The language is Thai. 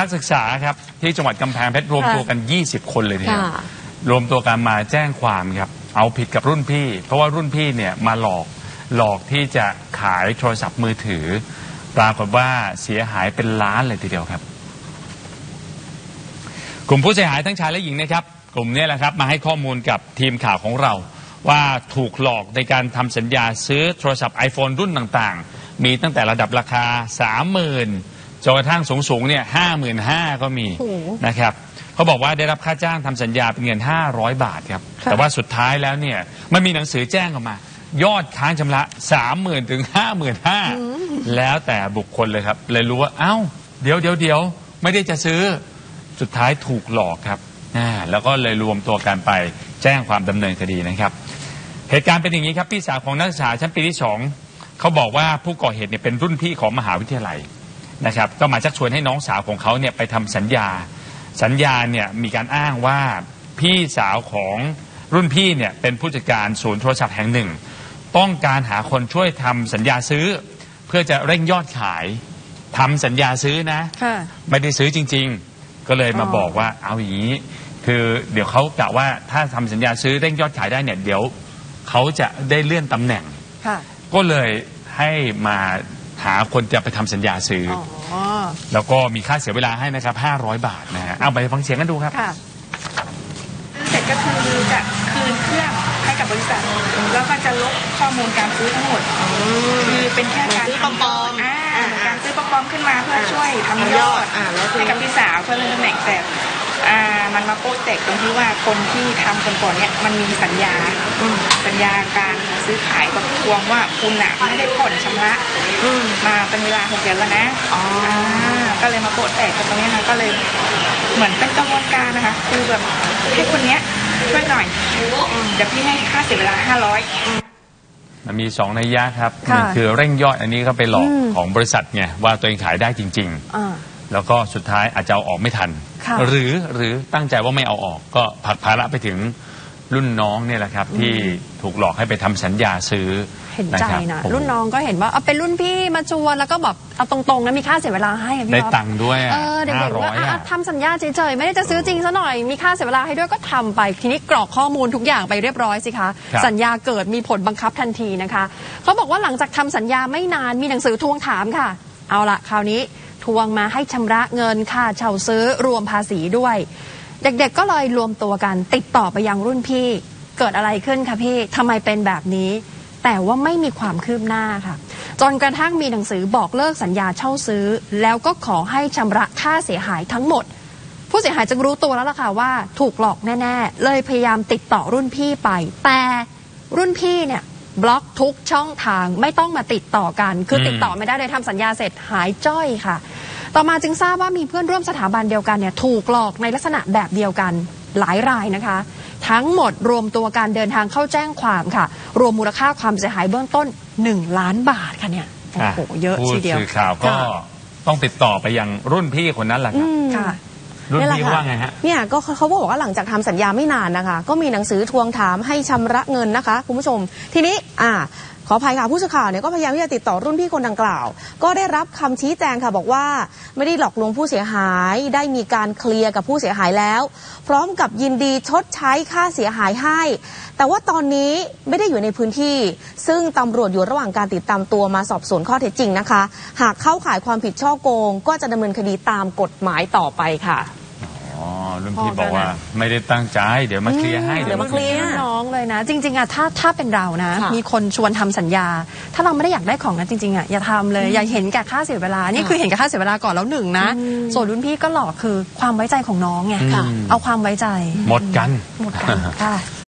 นักศึกษาครับที่จังหวัดกำแพงเพชรรวมตัวกัน20 คนเลยทีเดียวรวมตัวกันมาแจ้งความครับเอาผิดกับรุ่นพี่เพราะว่ารุ่นพี่เนี่ยมาหลอกที่จะขายโทรศัพท์มือถือปรากฏว่าเสียหายเป็นล้านเลยทีเดียวครับกลุ่มผู้เสียหายทั้งชายและหญิงนะครับกลุ่มนี้แหละครับมาให้ข้อมูลกับทีมข่าวของเราว่าถูกหลอกในการทำสัญญาซื้อโทรศัพท์ iPhone รุ่นต่างๆมีตั้งแต่ระดับราคา 30,000 จนกระทั่งสูงๆเนี่ย 55,000 ก็มีนะครับเขาบอกว่าได้รับค่าจ้างทำสัญญาเป็นเงิน500 บาทครับแต่ว่าสุดท้ายแล้วเนี่ยมันมีหนังสือแจ้งออกมายอดค้างชำระ 30,000 ถึง 55,000 แล้วแต่บุคคลเลยครับเลยรู้ว่าเอ้าเดี๋ยวไม่ได้จะซื้อสุดท้ายถูกหลอกครับแล้วก็เลยรวมตัวกันไปแจ้งความดำเนินคดีนะครับเหตุการณ์เป็นอย่างนี้ครับพี่สาวของนักศึกษาชั้นปีที่2เขาบอกว่าผู้ก่อเหตุเนี่ยเป็นรุ่นพี่ของมหาวิทยาลัยนะครับก็มาชักชวนให้น้องสาวของเขาเนี่ยไปทำสัญญาเนี่ยมีการอ้างว่าพี่สาวของรุ่นพี่เนี่ยเป็นผู้จัดการศูนย์โทรศัพท์แห่งหนึ่งต้องการหาคนช่วยทำสัญญาซื้อเพื่อจะเร่งยอดขายทำสัญญาซื้อนะไม่ได้ซื้อจริงๆก็เลยมาบอกว่าเอาอย่างนี้คือเดี๋ยวเขากะว่าถ้าทำสัญญาซื้อเร่งยอดขายได้เนี่ยเดี๋ยวเขาจะได้เลื่อนตำแหน่งก็เลยให้มาหาคนจะไปทำสัญญาซื้อแล้วก็มีค่าเสียเวลาให้นะครับ500 บาทนะฮะเอาไปฟังเสียงกันดูครับเสร็จก็คือจะคืนเครื่องให้กับบริษัทแล้วก็จะลบข้อมูลการซื้อทั้งหมดคือเป็นแค่การซื้อปลอมการซื้อปลอมขึ้นมาเพื่อช่วยทำยอดให้กับพี่สาวเพื่อเลื่อนตำแหน่งแต่มันมาโป๊ะแตกตรงที่ว่าคนที่ทำก่อนเนี่ยมันมีสัญญาการซื้อขายกับทวงว่าคุณน่ะไม่ได้ผ่อนชำระมาเป็นเวลา6 เดือนแล้วนะก็เลยมาโป๊ะแตกตรงนี้นะก็เลยเหมือนเป็นกระบวนการนะคะคือแบบให้คนนี้ช่วยหน่อยเดี๋ยวพี่ให้ค่าเสียเวลา500 มันมี2 นัยยะครับหนึ่งคือเร่งยอดอันนี้ก็ไปหลอกของบริษัทไงว่าตัวเองขายได้จริงๆแล้วก็สุดท้ายอาจจะเอาออกไม่ทันหรือตั้งใจว่าไม่เอาออกก็ผลักภาระไปถึงรุ่นน้องเนี่ยแหละครับที่ถูกหลอกให้ไปทำสัญญาซื้อเห็นใจนะรุ่นน้องก็เห็นว่าเอาเป็นรุ่นพี่มาชวนแล้วก็แบบเอาตรงๆนะมีค่าเสียเวลาให้ได้ตังค์ด้วยเด็กๆว่าทำสัญญาเฉยๆไม่ได้จะซื้อจริงซะหน่อยมีค่าเสียเวลาให้ด้วยก็ทำไปทีนี้กรอกข้อมูลทุกอย่างไปเรียบร้อยสิคะสัญญาเกิดมีผลบังคับทันทีนะคะเขาบอกว่าหลังจากทำสัญญาไม่นานมีหนังสือทวงถามค่ะเอาละคราวนี้ทวงมาให้ชำระเงินค่าเช่าซื้อรวมภาษีด้วยเด็กๆก็เลยรวมตัวกันติดต่อไปยังรุ่นพี่เกิดอะไรขึ้นคะพี่ทำไมเป็นแบบนี้แต่ว่าไม่มีความคืบหน้าค่ะจนกระทั่งมีหนังสือบอกเลิกสัญญาเช่าซื้อแล้วก็ขอให้ชำระค่าเสียหายทั้งหมดผู้เสียหายจึงรู้ตัวแล้วล่ะค่ะว่าถูกหลอกแน่ๆเลยพยายามติดต่อรุ่นพี่ไปแต่รุ่นพี่เนี่ยบล็อกทุกช่องทางไม่ต้องมาติดต่อกันคือติดต่อไม่ได้เลยทำสัญญาเสร็จหายจ้อยค่ะต่อมาจึงทราบว่ามีเพื่อนร่วมสถาบันเดียวกันเนี่ยถูกหลอกในลักษณะแบบเดียวกันหลายรายนะคะทั้งหมดรวมตัวการเดินทางเข้าแจ้งความค่ะรวมมูลค่าความเสียหายเบื้องต้น1 ล้านบาทค่ะเนี่ยโอ้โหเยอะทีเดียวผู้สื่อข่าวก็ต้องติดต่อไปยังรุ่นพี่คนนั้นแหละครับรุ่นพี่ว่าไงฮะเนี่ยก็เขาบอกว่าหลังจากทำสัญญาไม่นานนะคะก็มีหนังสือทวงถามให้ชำระเงินนะคะคุณผู้ชมทีนี้ขออภัยค่ะผู้สื่อข่าวเนี่ยก็พยายามที่จะติดต่อรุ่นพี่คนดังกล่าวก็ได้รับคำชี้แจงค่ะบอกว่าไม่ได้หลอกลวงผู้เสียหายได้มีการเคลียร์กับผู้เสียหายแล้วพร้อมกับยินดีชดใช้ค่าเสียหายให้แต่ว่าตอนนี้ไม่ได้อยู่ในพื้นที่ซึ่งตำรวจอยู่ระหว่างการติดตามตัวมาสอบสวนข้อเท็จจริงนะคะหากเข้าข่ายความผิดฉ้อโกงก็จะดำเนินคดีตามกฎหมายต่อไปค่ะรุ่นพี่บอกว่าไม่ได้ตั้งใจเดี๋ยวมาเคลียร์ให้เดี๋ยวมาเคลียร์น้องเลยนะจริงๆอะถ้าเป็นเรานะมีคนชวนทำสัญญาถ้าเราไม่ได้อยากได้ของนั้นจริงๆอะอย่าทำเลยอย่าเห็นแก่ค่าเสียเวลานี่คือเห็นแก่ค่าเสียเวลาก่อนแล้ว1นะส่วนรุ่นพี่ก็หลอกคือความไว้ใจของน้องไงเอาความไว้ใจหมดกันค่ะ